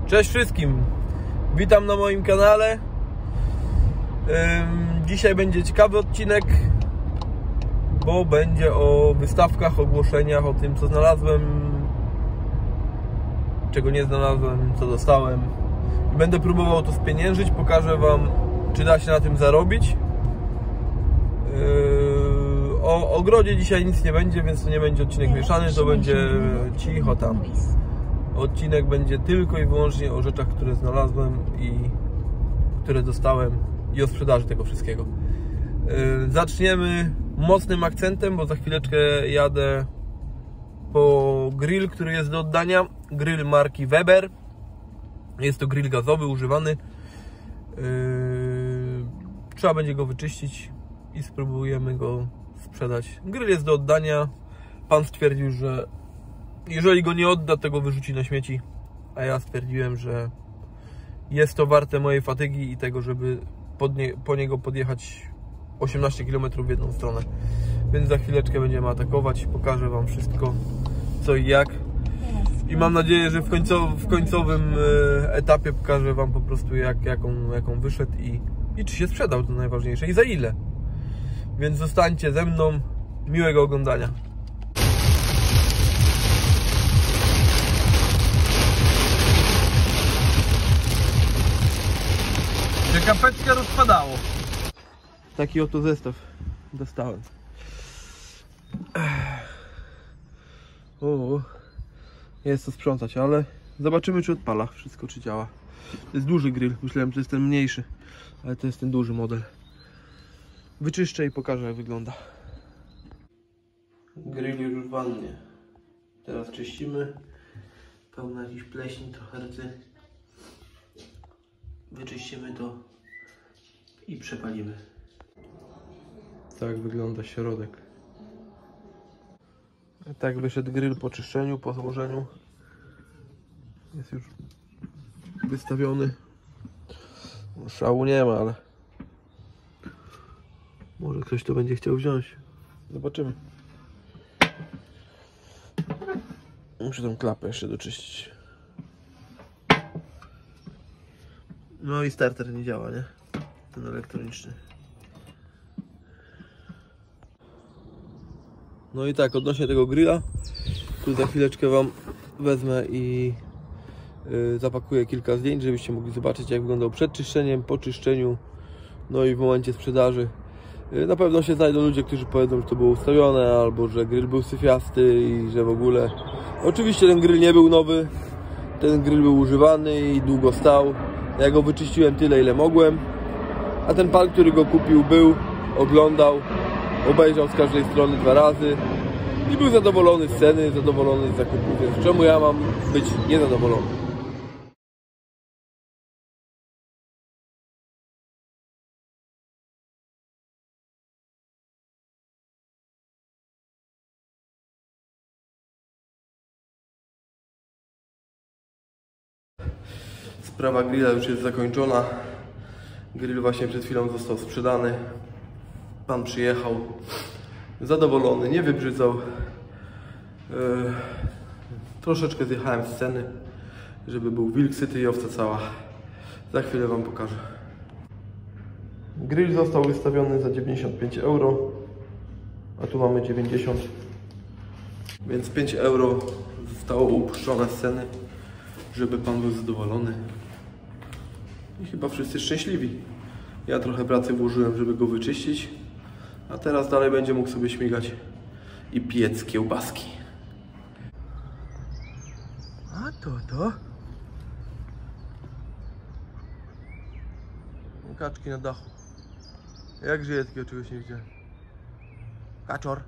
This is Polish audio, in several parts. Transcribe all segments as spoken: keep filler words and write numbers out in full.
Cześć wszystkim, witam na moim kanale. Dzisiaj będzie ciekawy odcinek, bo będzie o wystawkach, ogłoszeniach, o tym co znalazłem, czego nie znalazłem, co dostałem. Będę próbował to spieniężyć, pokażę wam, czy da się na tym zarobić. O ogrodzie dzisiaj nic nie będzie, więc to nie będzie odcinek mieszany, to będzie cicho tam. Odcinek będzie tylko i wyłącznie o rzeczach, które znalazłem i które dostałem, i o sprzedaży tego wszystkiego. Zaczniemy mocnym akcentem, bo za chwileczkę jadę po grill, który jest do oddania. Grill marki Weber. Jest to grill gazowy, używany. Trzeba będzie go wyczyścić i spróbujemy go sprzedać. Grill jest do oddania. Pan stwierdził, że jeżeli go nie odda, to go wyrzuci na śmieci. A ja stwierdziłem, że jest to warte mojej fatygi i tego, żeby pod nie, po niego podjechać osiemnaście kilometrów w jedną stronę. Więc za chwileczkę będziemy atakować. Pokażę wam wszystko, co i jak. I mam nadzieję, że w, końcow, w końcowym etapie pokażę wam po prostu jak, jaką, jaką wyszedł i, i czy się sprzedał, to najważniejsze, i za ile. Więc zostańcie ze mną. Miłego oglądania. Się kapeczka rozpadało. Taki oto zestaw dostałem. O, jest to sprzątać, ale zobaczymy, czy odpala wszystko, czy działa. To jest duży grill, myślałem, że to jest ten mniejszy, ale to jest ten duży model. Wyczyszczę i pokażę, jak wygląda. Grill już w wannie. Teraz czyścimy. Pełna jakiś pleśni, trochę rdzy. Wyczyścimy to i przepalimy. Tak wygląda środek. Tak wyszedł grill po czyszczeniu, po złożeniu. Jest już wystawiony. Szału nie ma, ale może ktoś to będzie chciał wziąć. Zobaczymy. Muszę tą klapę jeszcze doczyścić. No i starter nie działa, nie? Ten elektroniczny. No i tak, odnośnie tego grilla, tu za chwileczkę wam wezmę i yy, zapakuję kilka zdjęć, żebyście mogli zobaczyć, jak wyglądał przed czyszczeniem, po czyszczeniu, no i w momencie sprzedaży. Yy, na pewno się znajdą ludzie, którzy powiedzą, że to było ustawione, albo że grill był syfiasty i że w ogóle... Oczywiście ten grill nie był nowy, ten grill był używany i długo stał. Ja go wyczyściłem tyle, ile mogłem, a ten pan, który go kupił, był, oglądał, obejrzał z każdej strony dwa razy i był zadowolony z ceny, zadowolony z zakupu, więc czemu ja mam być niezadowolony? Sprawa grilla już jest zakończona. Grill właśnie przed chwilą został sprzedany. Pan przyjechał zadowolony, nie wybrzydzał. Yy, troszeczkę zjechałem z ceny, żeby był wilk syty i owca cała. Za chwilę wam pokażę. Grill został wystawiony za dziewięćdziesiąt pięć euro, a tu mamy dziewięćdziesiąt, więc pięć euro zostało upuszczone z ceny, żeby pan był zadowolony. I chyba wszyscy szczęśliwi. Ja trochę pracy włożyłem, żeby go wyczyścić, a teraz dalej będzie mógł sobie śmigać i piec kiełbaski. A to to? Kaczki na dachu. Jak żyje, takiego czegoś nie widziałem. Kaczor.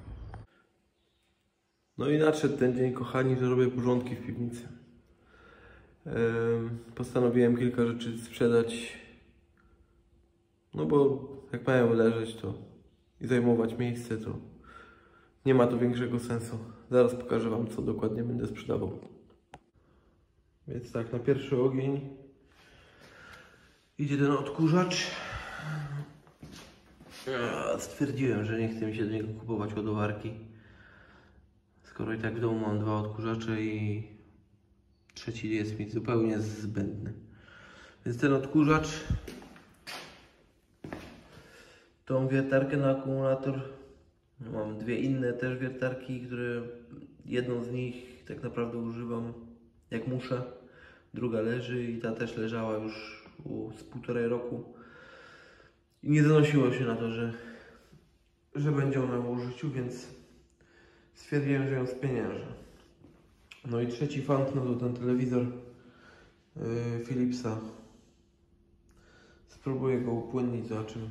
No i nadszedł ten dzień, kochani, że robię porządki w piwnicy. Postanowiłem kilka rzeczy sprzedać, no bo jak mają leżeć to i zajmować miejsce, to nie ma to większego sensu. Zaraz pokażę wam, co dokładnie będę sprzedawał. Więc tak, na pierwszy ogień idzie ten odkurzacz. Stwierdziłem, że nie chce mi się do niego kupować ładowarki, skoro i tak w domu mam dwa odkurzacze i trzeci jest mi zupełnie zbędny. Więc ten odkurzacz, tą wiertarkę na akumulator, mam dwie inne też wiertarki, które jedną z nich tak naprawdę używam jak muszę, druga leży i ta też leżała już z półtorej roku i nie zanosiło się na to, że, że będzie ona w użyciu, więc stwierdziłem, że ją spieniężę. No i trzeci fant, no to ten telewizor yy, Philipsa. Spróbuję go upłynnić, zobaczymy.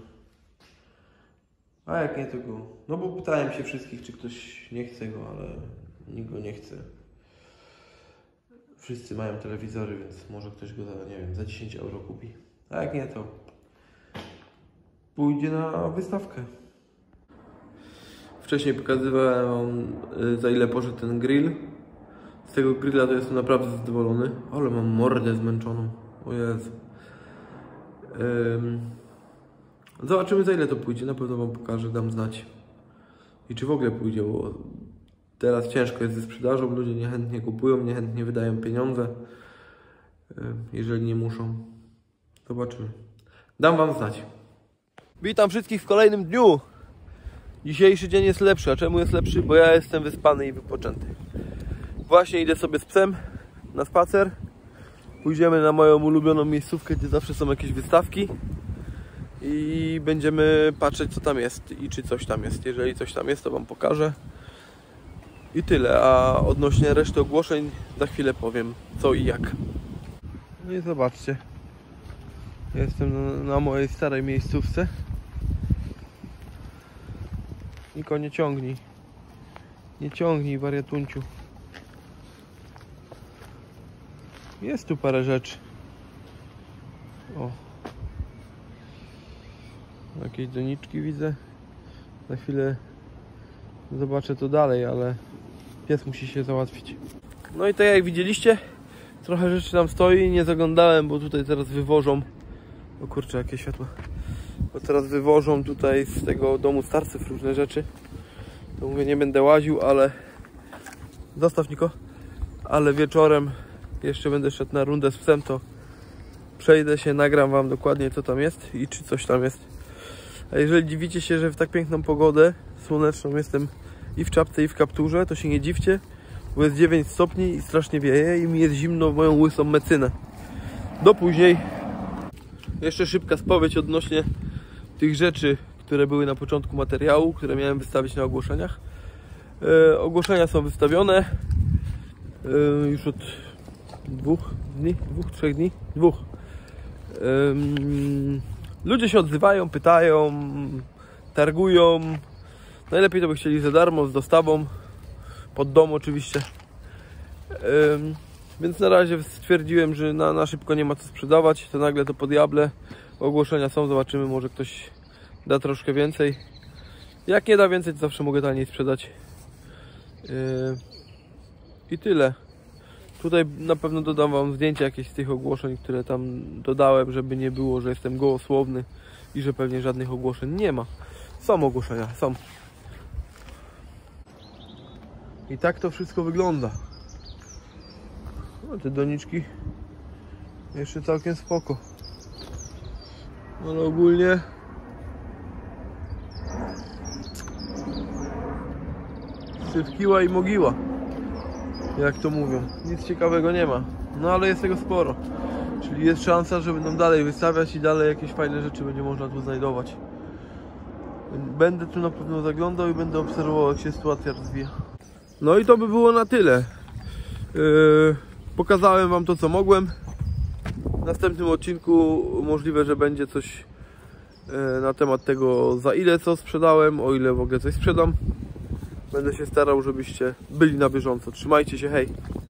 A jak nie, to go... No bo pytałem się wszystkich, czy ktoś nie chce go, ale nikt go nie chce. Wszyscy mają telewizory, więc może ktoś go za, nie wiem, za dziesięć euro kupi. A jak nie, to pójdzie na wystawkę. Wcześniej pokazywałem, za ile poszedł ten grill. Z tego grilla to jestem naprawdę zadowolony. Ale mam mordę zmęczoną. O Jezu. Um, zobaczymy, za ile to pójdzie. Na pewno wam pokażę, dam znać. I czy w ogóle pójdzie, bo teraz ciężko jest ze sprzedażą. Ludzie niechętnie kupują, niechętnie wydają pieniądze. Um, jeżeli nie muszą. Zobaczymy. Dam wam znać. Witam wszystkich w kolejnym dniu. Dzisiejszy dzień jest lepszy. A czemu jest lepszy? Bo ja jestem wyspany i wypoczęty. Właśnie idę sobie z psem na spacer. Pójdziemy na moją ulubioną miejscówkę, gdzie zawsze są jakieś wystawki. I będziemy patrzeć, co tam jest i czy coś tam jest. Jeżeli coś tam jest, to wam pokażę. I tyle. A odnośnie reszty ogłoszeń za chwilę powiem, co i jak. No i zobaczcie. Jestem na, na mojej starej miejscówce. Niko, nie ciągnij. Nie ciągnij, wariatunciu. Jest tu parę rzeczy. O. Jakieś doniczki widzę. Za chwilę zobaczę to dalej, ale pies musi się załatwić. No i tak jak widzieliście, trochę rzeczy tam stoi. Nie zaglądałem, bo tutaj teraz wywożą. O kurczę, jakie światło. Bo teraz wywożą tutaj z tego domu starców różne rzeczy. To mówię, nie będę łaził, ale zostaw, Niko. Ale wieczorem jeszcze będę szedł na rundę z psem, to przejdę się, nagram wam dokładnie, co tam jest i czy coś tam jest. A jeżeli dziwicie się, że w tak piękną pogodę słoneczną jestem i w czapce, i w kapturze, to się nie dziwcie, bo jest dziewięć stopni i strasznie wieje i mi jest zimno w moją łysą mecynę. Do później. Jeszcze szybka spowiedź odnośnie tych rzeczy, które były na początku materiału, które miałem wystawić na ogłoszeniach. E, ogłoszenia są wystawione e, już od dwóch dni, dwóch, trzech dni, dwóch. Um, ludzie się odzywają, pytają, targują. Najlepiej to by chcieli za darmo, z dostawą, pod dom oczywiście. Um, więc na razie stwierdziłem, że na, na szybko nie ma co sprzedawać, to nagle to podjable. Ogłoszenia są, zobaczymy, może ktoś da troszkę więcej. Jak nie da więcej, to zawsze mogę taniej sprzedać. Yy, I tyle. Tutaj na pewno dodam wam zdjęcia jakieś z tych ogłoszeń, które tam dodałem, żeby nie było, że jestem gołosłowny i że pewnie żadnych ogłoszeń nie ma. Są ogłoszenia, są. I tak to wszystko wygląda. No, te doniczki jeszcze całkiem spoko. Ale ogólnie syfkiła i mogiła, jak to mówią. Nic ciekawego nie ma. No ale jest tego sporo. Czyli jest szansa, że będą dalej wystawiać i dalej jakieś fajne rzeczy będzie można tu znajdować. Będę tu na pewno zaglądał i będę obserwował, jak się sytuacja rozwija. No i to by było na tyle. Yy, pokazałem wam to, co mogłem. W następnym odcinku możliwe, że będzie coś yy, na temat tego, za ile co sprzedałem, o ile w ogóle coś sprzedam. Będę się starał, żebyście byli na bieżąco. Trzymajcie się, hej!